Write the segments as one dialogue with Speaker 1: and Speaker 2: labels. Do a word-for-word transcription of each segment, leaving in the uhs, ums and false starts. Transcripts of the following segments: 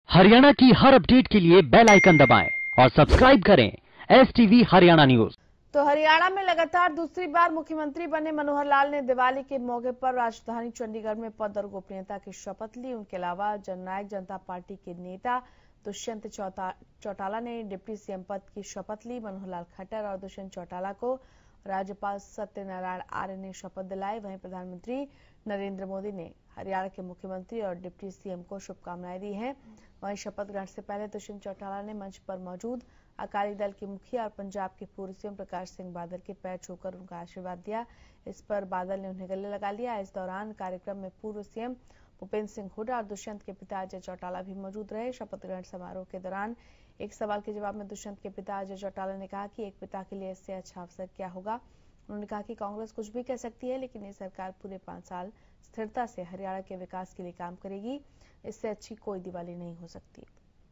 Speaker 1: हरियाणा की हर अपडेट के लिए बेल आइकन दबाएं और सब्सक्राइब करें एस टीवी हरियाणा न्यूज।
Speaker 2: तो हरियाणा में लगातार दूसरी बार मुख्यमंत्री बने मनोहर लाल ने दिवाली के मौके पर राजधानी चंडीगढ़ में पद और गोपनीयता की शपथ ली। उनके अलावा जननायक जनता पार्टी के नेता दुष्यंत चौटाला ने डिप्टी सीएम पद की शपथ ली। मनोहर लाल खट्टर और दुष्यंत चौटाला को राज्यपाल सत्यनारायण आर्य ने शपथ दिलाई। वहीं प्रधानमंत्री नरेंद्र मोदी ने हरियाणा के मुख्यमंत्री और डिप्टी सीएम को शुभकामनाएं दी हैं। वहीं शपथ ग्रहण से पहले दुष्यंत चौटाला ने मंच पर मौजूद अकाली दल के मुखिया और पंजाब के पूर्व सीएम प्रकाश सिंह बादल के पैर छूकर उनका आशीर्वाद दिया। इस पर बादल ने उन्हें गले लगा लिया। इस दौरान कार्यक्रम में पूर्व सीएम भूपेंद्र सिंह हुड्डा और दुष्यंत के पिता अजय चौटाला भी मौजूद रहे। शपथ ग्रहण समारोह के दौरान एक सवाल के जवाब में दुष्यंत के पिता अजय चौटाला ने कहा कि एक पिता के लिए इससे अच्छा अवसर क्या होगा। उन्होंने कहा कि कांग्रेस कुछ भी कह सकती है, लेकिन ये सरकार पूरे पांच साल स्थिरता से हरियाणा के विकास के लिए काम करेगी। इससे अच्छी कोई दिवाली नहीं हो सकती।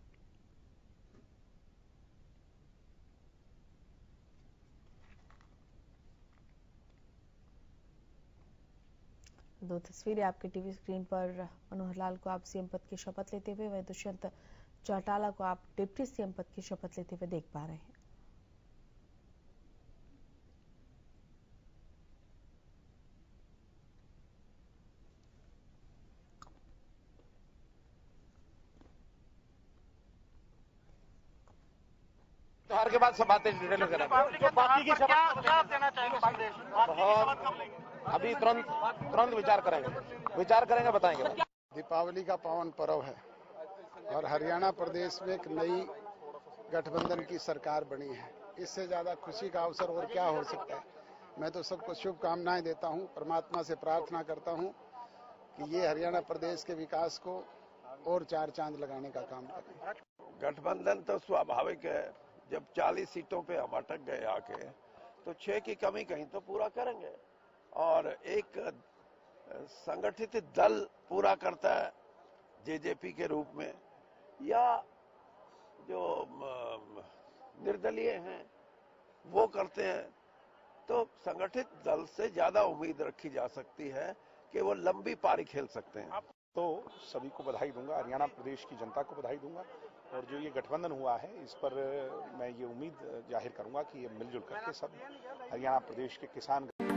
Speaker 2: दो तस्वीरें आपके टीवी स्क्रीन पर मनोहर लाल को आप सीएम पद की शपथ लेते हुए, वहीं दुष्यंत चौटाला को आप डिप्टी सीएम पद की शपथ लेते हुए देख पा रहे हैं।
Speaker 3: त्योहार के बाद सब बातें डिटेल में करेंगे।
Speaker 4: जो बाकी की शपथ क्या देना चाहेंगे संदेश?
Speaker 3: बहुत अभी तुरंत तुरंत विचार करेंगे विचार करेंगे बताएंगे।
Speaker 5: दीपावली का पावन पर्व है और हरियाणा प्रदेश में एक नई गठबंधन की सरकार बनी है। इससे ज्यादा खुशी का अवसर और क्या हो सकता है। मैं तो सबको शुभकामनाएं देता हूं, परमात्मा से प्रार्थना करता हूं कि ये हरियाणा प्रदेश के विकास को और चार चांद लगाने का काम करें।
Speaker 6: गठबंधन तो स्वाभाविक है, जब चालीस सीटों पे हम अटक गए आके तो छह की कमी कहीं तो पूरा करेंगे और एक संगठित दल पूरा करता है जेजेपी के रूप में, या जो निर्दलीय हैं वो करते हैं, तो संगठित दल से ज्यादा उम्मीद रखी जा सकती है कि वो लंबी पारी खेल सकते हैं।
Speaker 7: तो सभी को बधाई दूंगा, हरियाणा प्रदेश की जनता को बधाई दूंगा और जो ये गठबंधन हुआ है इस पर मैं ये उम्मीद जाहिर करूंगा कि ये मिलजुल करके सब हरियाणा प्रदेश के किसान